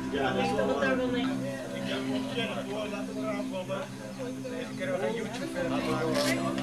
Ja, dat is wel daar wel mee. Deze keer we gaan YouTube verder maken.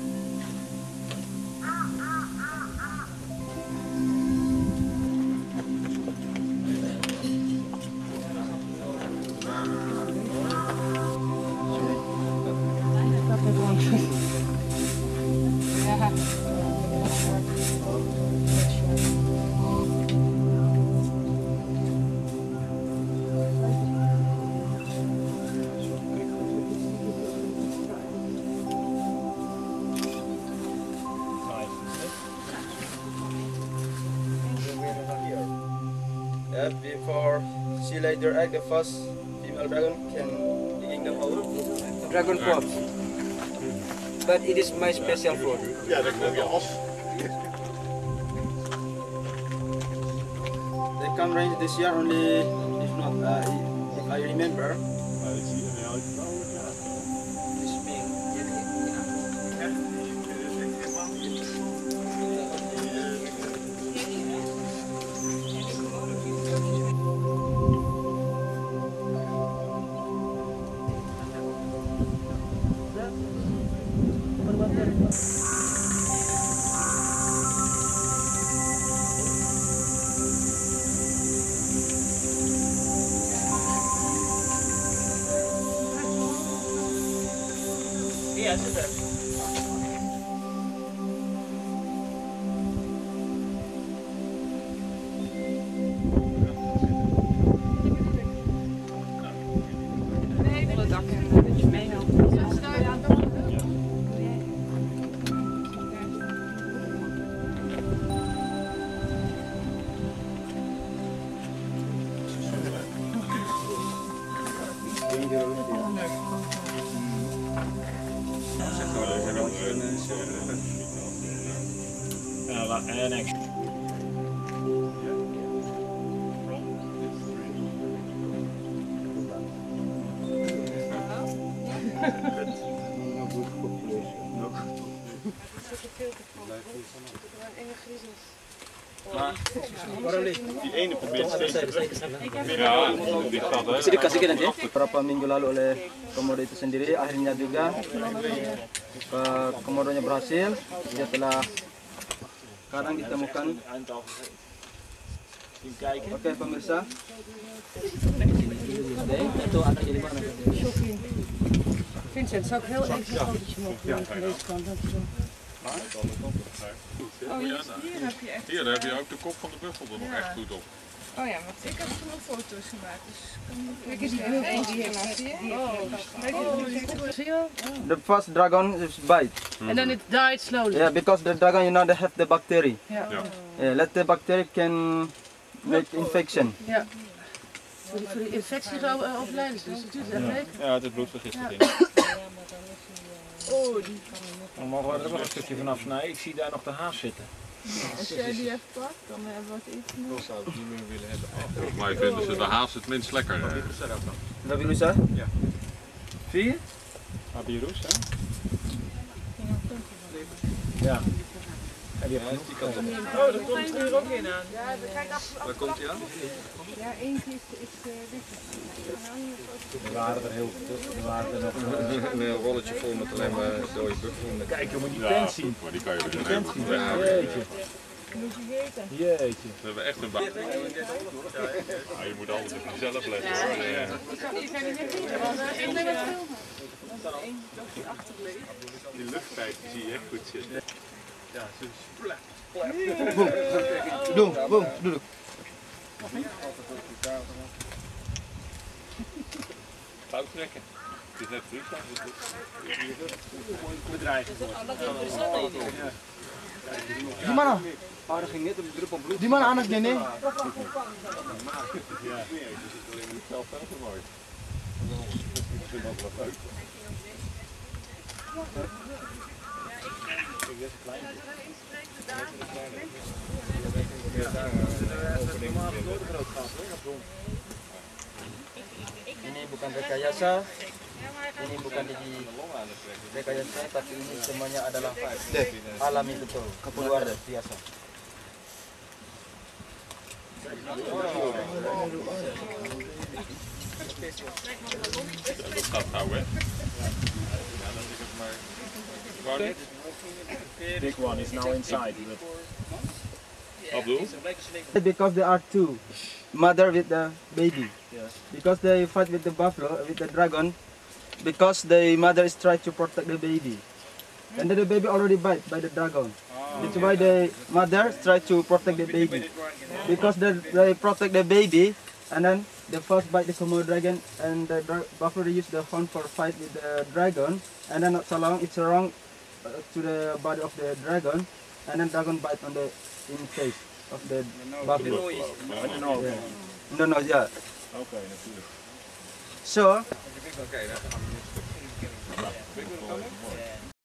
Before she laid her egg, the first female dragon can dig them out. Dragon pot. But it is my special food. Ja, dat klopt. Ja, als. They come range this year only, if not, if I remember. This being. Ja, zit er. En niks. Die ene probeert steeds Bisa dikasihkan nanti. Beberapa minggu lalu oleh komodo itu sendiri, akhirnya juga komodonya berhasil. Dia telah sekarang ditemukan. Oke pemirsa. Itu anaknya di mana? Vincent, zou ik heel even een fotootje mogen maken van deze kant? Dankjewel. Oh, hier heb je echt... Hier heb je ook de kop van de buffel er nog echt goed op. Oh ja, maar ik heb toen nog foto's gemaakt, dus Kijk eens, die heel The first dragon is bite. And then it died slowly. Yeah, because the dragon, you know, they have the bacteria. Ja. Yeah, let the bacteria can make infection. Ja. Voor die infectie zo overlijden ze, dus het duurt echt weken. Ja, het is bloedvergiftiging. oh, die. Dan mogen we er wel een stukje vanaf snijden. Ik zie daar nog de haas zitten. Als jij die even pakt, dan hebben we het eten. Ik zou het niet meer willen hebben. Volgens mij vinden ze de haas het minst lekker. Nabirusa? Ja. 4? Abirus, hè? Ja. En die heeft genoeg. Oh, er komt er ook in aan. Waar komt hij aan? Ja, eentje is Er waren er heel veel. Er waren er nog Een rolletje vol met alleen maar dode buffel. Kijk, je moet die Ja, tent zien. maar die kan je er Die dus tent helemaal zien. weghalen. Jeetje. Jeetje. We hebben echt een baan. Ja, je moet alles op jezelf letten. Ja. Die luchtpijp zie je echt goed zitten. Ja, zo splat. Doe, boom, doe. Fout trekken. Het is net Friesland. Bedreigend. Di mana? Oh, dat ging net op de druppel bloed. Di mana anaknya nih? Ja, je zit alleen in het veld verder mooi. Ik vind dat wel leuk. Ini bukan rekayasa, ini bukan di rekayasa, tapi ini semuanya adalah alami betul, luar biasa. Dat gaat gauw, hè? Ja, dan is het maar... Waar Big one is now inside. Abdul? Because there are two, mother with the baby. Yes. Because they fight with the buffalo, with the dragon, because the mother is trying to protect the baby. And then the baby already bite by the dragon. That's why the mother try to protect the baby. Because they protect the baby, and then the first bite the Komodo dragon, and the buffalo use the horn for fight with the dragon, and then not so long it's wrong to the body of the dragon, and then dragon bite on the face of the buffalo. No. No, no, yeah. Oké, natuurlijk. So